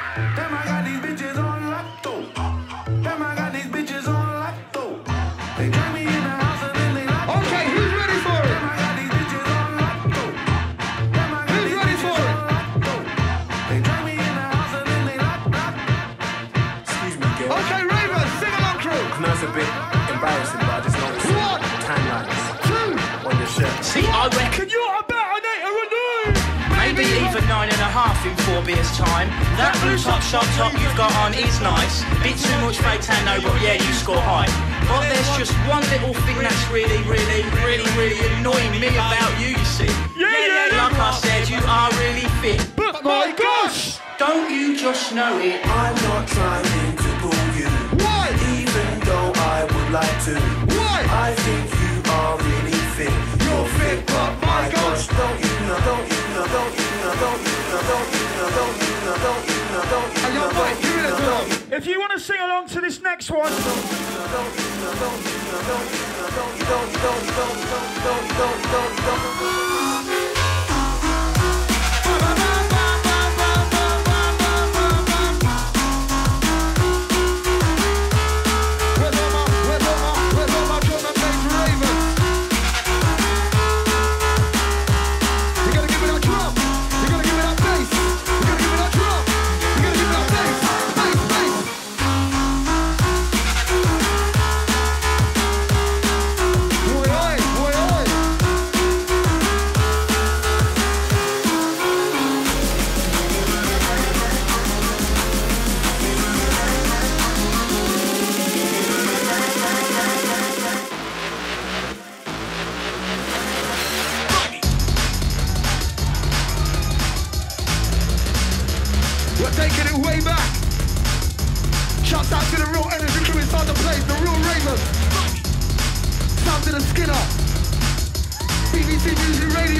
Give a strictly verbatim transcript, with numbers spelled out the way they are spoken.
Damn, I got these bitches on lock doh. Damn, I got these bitches on lock doh. They drag me in the house and then they lock doh. Okay, who's ready for it? Damn, I got these bitches on lock doh. Damn, I got Who's these ready bitches for on it? lock doh. They drag me in the house and then they lock lock. Excuse me, girl. Okay, Raven, sing along crew. I know it's a bit embarrassing, but I just noticed One, timelines two. on your shirt. See, I reckon You're about an eight or a nine. maybe even nine and a half in four beers time. That blue top shot top you've got on is nice. Bit too much fake tan, no, but yeah, you score high. But there's just one little thing that's really, really, really, really annoying me about you, you see. Yeah, yeah, Like I said, you are really fit. But my gosh! Don't you just know it? I'm not trying to pull you. Why? Even though I would like to. Why? I think you are really fit. You're fit, but my gosh, don't you know, don't you know, don't you know, don't you know, don't you know, don't you know, don't you know, don't you Hey, yo, know, Mike, don't give you it a know, don't drum. If you want to sing along to this next one, where's all my, where's all my, where's all my drum and bass ravens? You gotta give me that drum. You gotta give me that bass. You gotta give me that drum. You gotta give me that bass. Bass, bass. Boy, oi, boy, oi. We're taking it way back. Shouts out to the real energy crew inside the place, the real ravens. Sound to the Skinner. B B C Music Radio.